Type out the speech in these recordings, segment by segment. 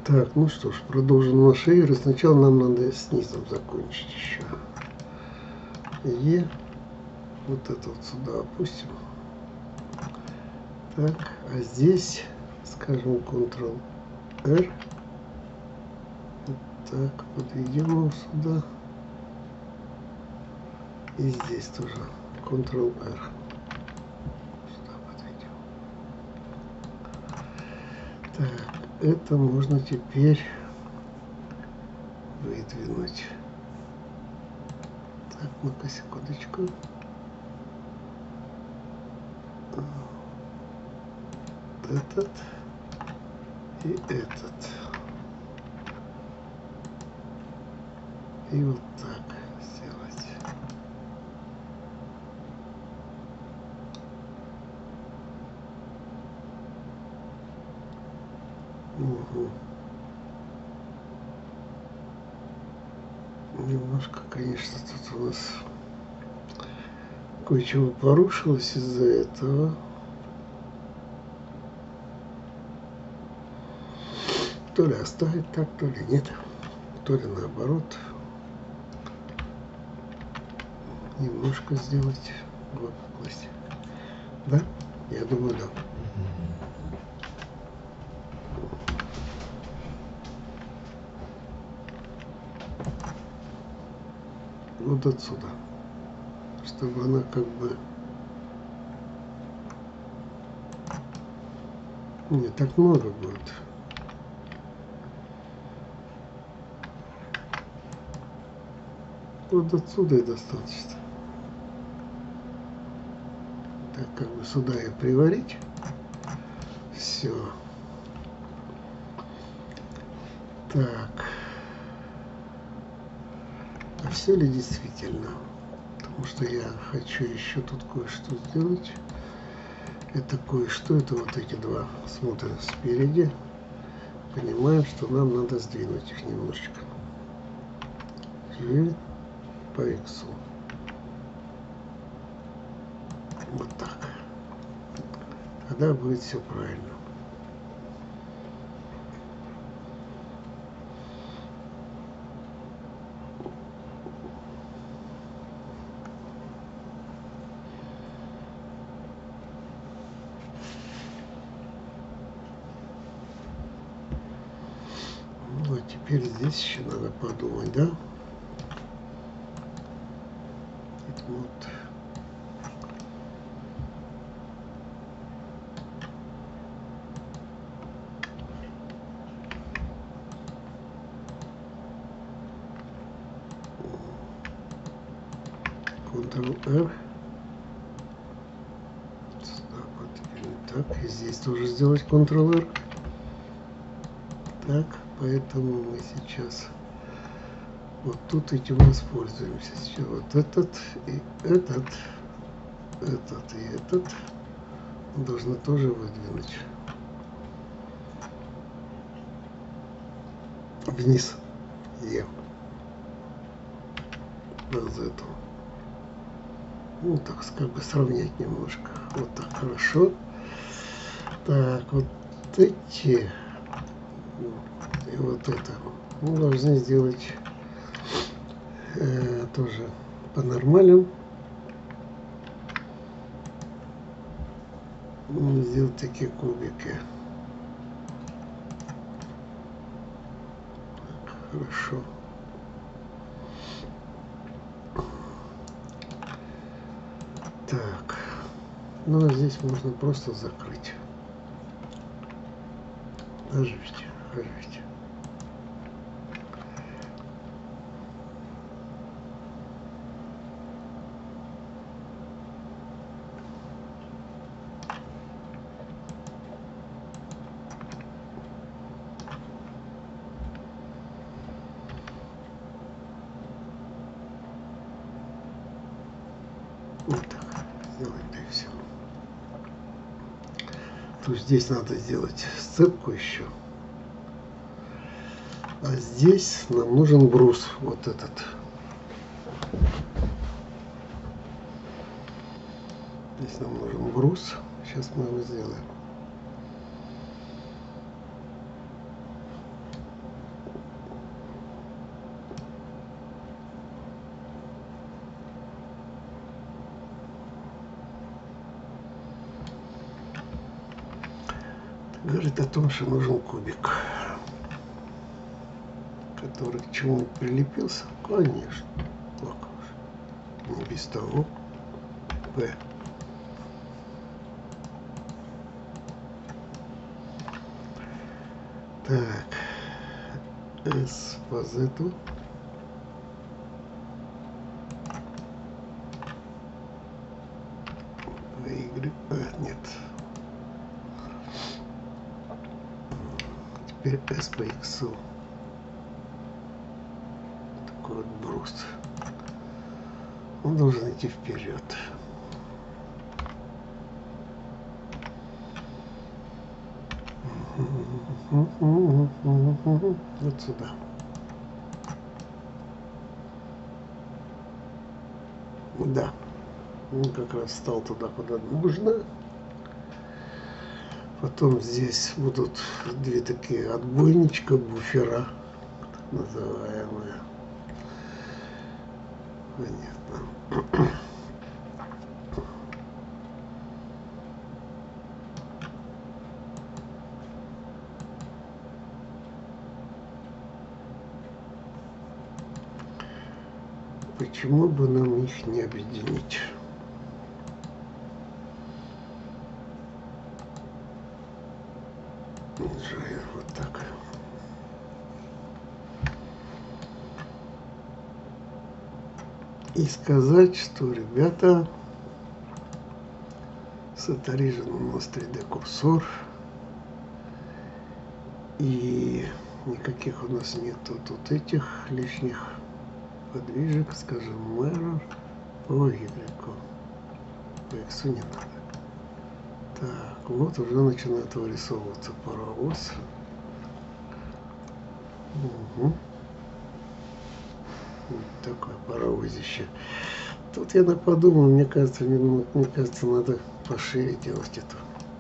Так, ну что ж, продолжим наши игры. Сначала нам надо снизу закончить еще. И вот это вот сюда опустим. Так, а здесь, скажем, Ctrl-R. Так, подведем его сюда. И здесь тоже Ctrl-R. Сюда подведем. Так, это можно теперь выдвинуть. Так, ну-ка, секундочку. Этот и этот. И вот так сделать. Угу. Немножко, конечно, тут у нас кое-чего порушилось из-за этого. То ли оставить так, то ли нет. То ли наоборот. Немножко сделать выпуклость. Да? Я думаю, да. Вот отсюда. Чтобы она как бы не так много будет. Вот отсюда и достаточно. Так, как бы сюда и приварить. Все. Так. А все ли действительно? Потому что я хочу еще тут кое-что сделать. Это кое-что, это вот эти два. Смотрим спереди. Понимаем, что нам надо сдвинуть их немножечко. И по иксу. Вот так. Тогда будет все правильно. Ну, а теперь здесь еще надо подумать, да? Вот. Ctrl-R. Сюда подвинуть. Так, и здесь тоже сделать Ctrl-R. Так, поэтому мы сейчас вот тут этим воспользуемся. Сейчас вот этот и этот и этот должны тоже выдвинуть вниз. Вот эту. Ну, так как бы сравнять немножко. Вот так, хорошо. Так, вот эти и вот это мы должны сделать тоже по нормалям. Сделать такие кубики. Так, хорошо. Так, ну а здесь можно просто закрыть. Нажмите, нажмите. Вот так сделаем, да и все. То есть здесь надо сделать сцепку еще. А здесь нам нужен брус, вот этот. Здесь нам нужен брус. Сейчас мы его сделаем. говорит о том, что нужен кубик, который к чему-нибудь прилепился. Конечно. Не без того. П. Так. С по Z. По Y. Нет. Теперь S по X. Такой вот брус. Он должен идти вперед. Вот сюда. Да. Он как раз стал туда, куда нужно. Потом здесь будут две такие отбойничка, буфера, так называемые. Понятно. Почему бы нам их не объединить? Вот так. И сказать, что, ребята, сатарижен у нас 3D курсор. И никаких у нас нету тут этих лишних подвижек, скажем, mirror по Y. По X не надо. Так, вот уже начинает вырисовываться паровоз. Угу. Вот такое паровозище. Тут я подумал, мне кажется, надо пошире делать эту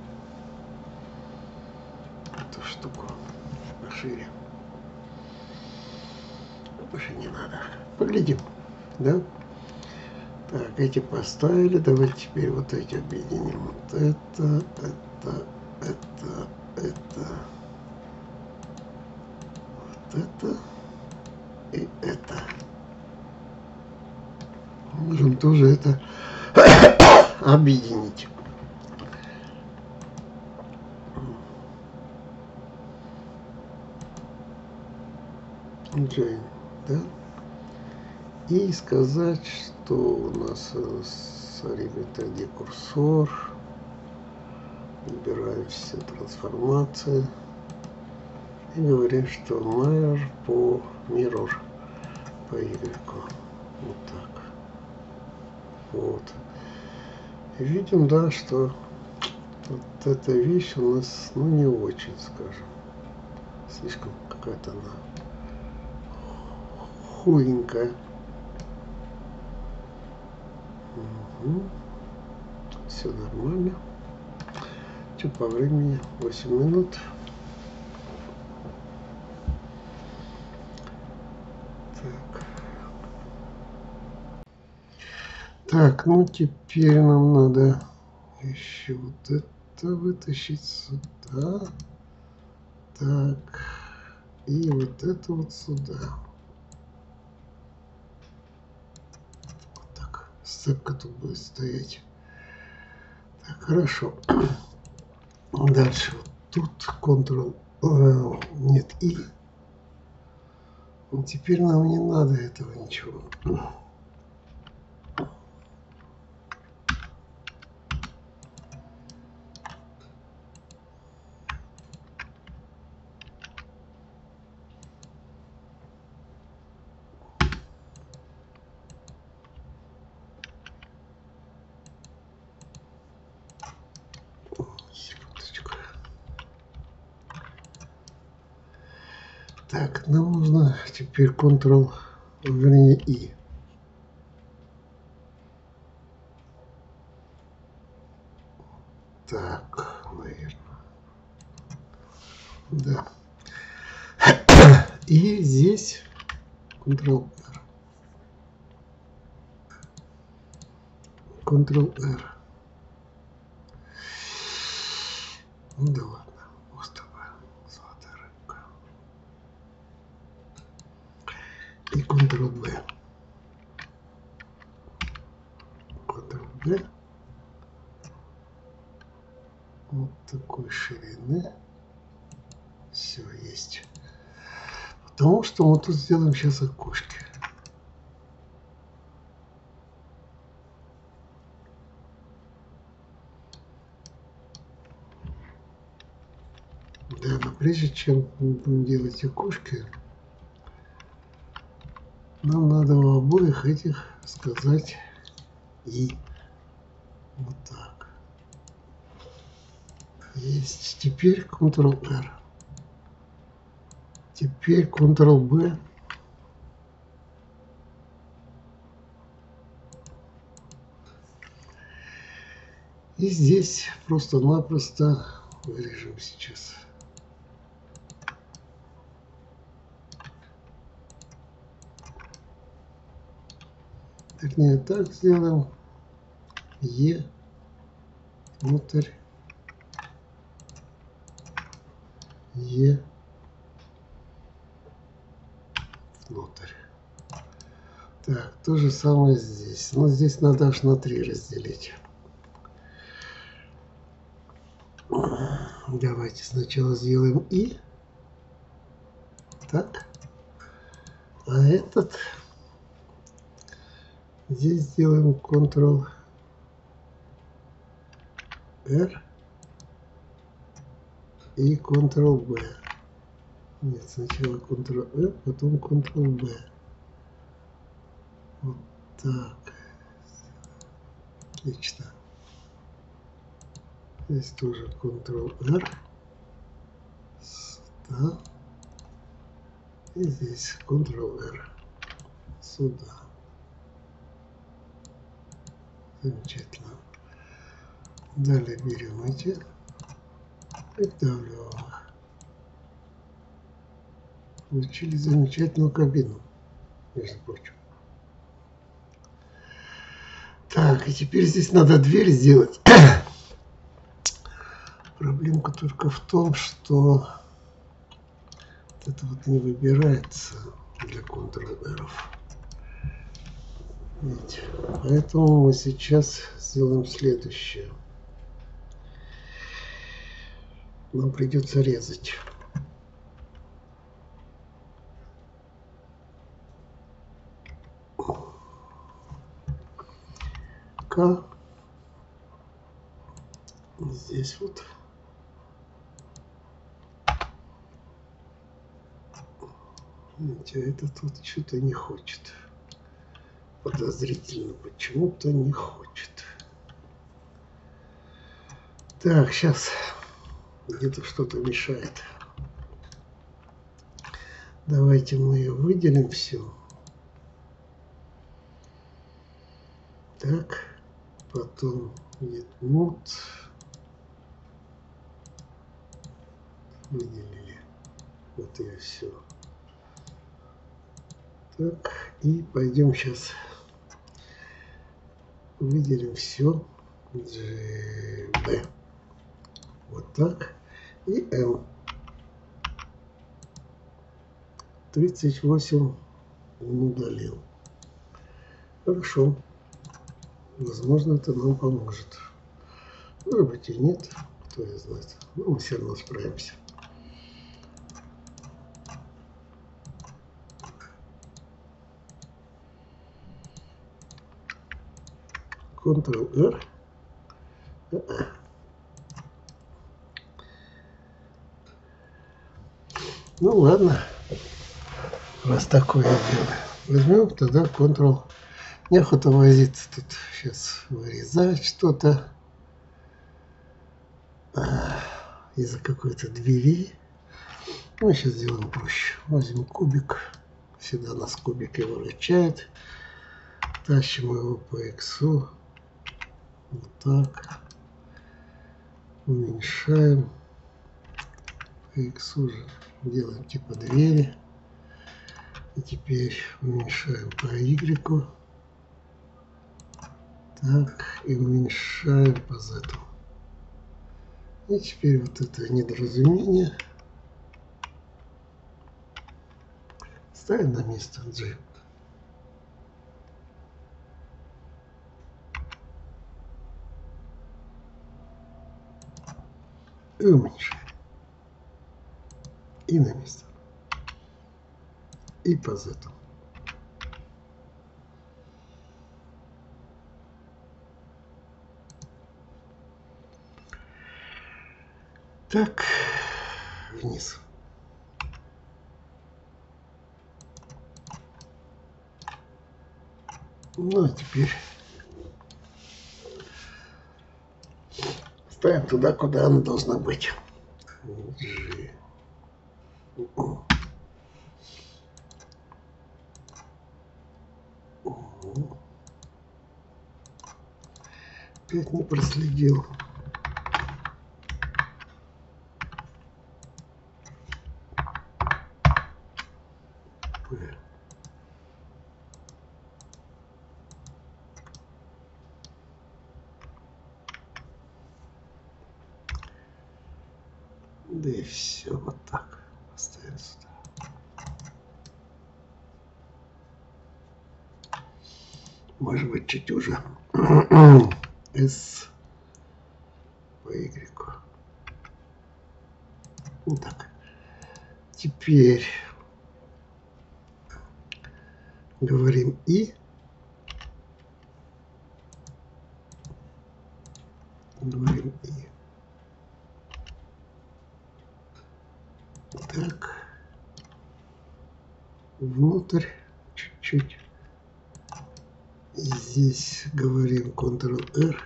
штуку. Пошире. Больше не надо. Поглядим, да? Так, эти поставили. Давайте теперь вот эти объединим. Вот это. Вот это. И это. Можем тоже это объединить. Join, да? И сказать, что у нас с 3D курсор. Выбираем все трансформации. И говорим, что mirror по mirror по Y. Вот так. Вот. И видим, да, что вот эта вещь у нас, ну, не очень, скажем. Слишком какая-то она хуенькая. Угу. Все нормально. Что по времени? 8 минут. Так, ну теперь нам надо еще вот это вытащить сюда. Так, и вот это вот сюда. Вот так, сцепка тут будет стоять. Так, хорошо. Дальше вот тут Ctrl, нет, И. Теперь нам не надо этого ничего. Так, нам нужно теперь Ctrl, вернее, И. Так, наверное. Да. И здесь Ctrl-R. Ctrl-R. Ну да ладно. Вот. и Ctrl-B. Ctrl-B. Вот такой ширины. Все есть. Потому что мы тут сделаем сейчас окошки. Да, но прежде чем мы будем делать окошки, нам надо у обоих этих сказать «и». Вот так. Есть. Теперь Ctrl-R. Теперь Ctrl-B. И здесь просто-напросто вырежем сейчас. Вернее, так сделаем. Е внутрь. Е внутрь. Так, то же самое здесь. Но здесь надо аж на 3 разделить. Давайте сначала сделаем И. Так. А этот здесь сделаем Ctrl-R и Ctrl-B. Нет, сначала Ctrl-R, потом Ctrl-B. Вот так. Отлично. Здесь тоже Ctrl-R. Сюда. И здесь Ctrl-R. Сюда. Замечательно. Далее берем эти и вдавливаем их. Получили замечательную кабину, между прочим. Так, и теперь здесь надо дверь сделать. Проблемка только в том, что это вот не выбирается для Ctrl-R. Поэтому мы сейчас сделаем следующее. Нам придется резать. К. Здесь вот. Видите, этот вот что-то не хочет. Подозрительно, почему-то не хочет. Так, сейчас где-то что-то мешает. Давайте мы ее выделим все. Так, потом мод. Выделили. Вот и все. Так, и пойдем сейчас выделим все. G, вот так. И M. 38 он удалил. Хорошо. Возможно, это нам поможет. Может быть и нет. Кто я знает. Но мы все равно справимся. Ctrl-R. Ну ладно, раз такое дело. Возьмем тогда Ctrl. Неохота возиться тут сейчас вырезать что-то из-за какой-то двери. Мы сейчас сделаем проще. Возьмем кубик. Всегда нас кубик его вращает. Тащим его по X. Вот так. Уменьшаем. По X уже делаем типа двери. И теперь уменьшаем по Y. Так, и уменьшаем по Z. И теперь вот это недоразумение ставим на место G. И уменьшаем. И на место. И по Z. Так, вниз. Ну а теперь ставим туда, куда она должна быть. G. Опять не проследил. Да и все, вот так. Поставим сюда. Может быть, чуть уже. S по Y. Вот так. Теперь говорим И. Говорим И. Так. Внутрь чуть-чуть. И здесь говорим Ctrl-R.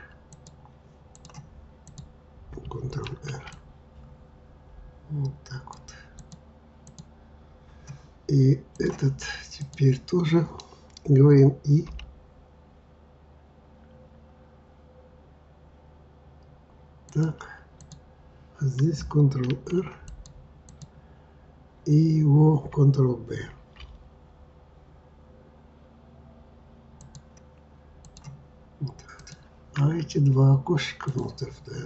Ctrl-R. Вот так вот. И этот теперь тоже говорим И. Так. А здесь Ctrl-R. И его Ctrl-B. Вот так. А эти два окошечка внутрь вдаем.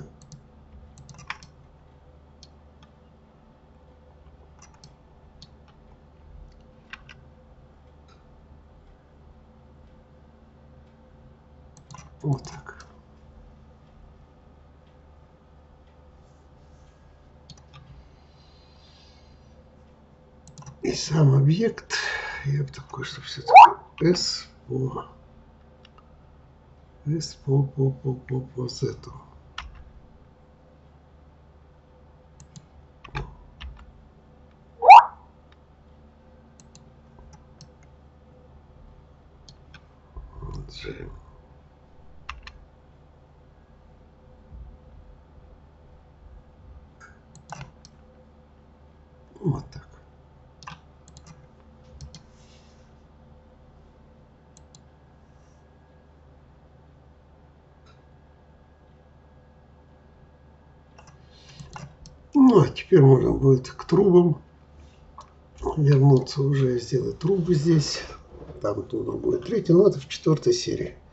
Вот так. И сам объект, я бы такой, чтобы все-таки S по Z. G. Вот так. Ну, а теперь можно будет к трубам вернуться уже, сделать трубы здесь. Там трубы будет третья, но это в 4-й серии.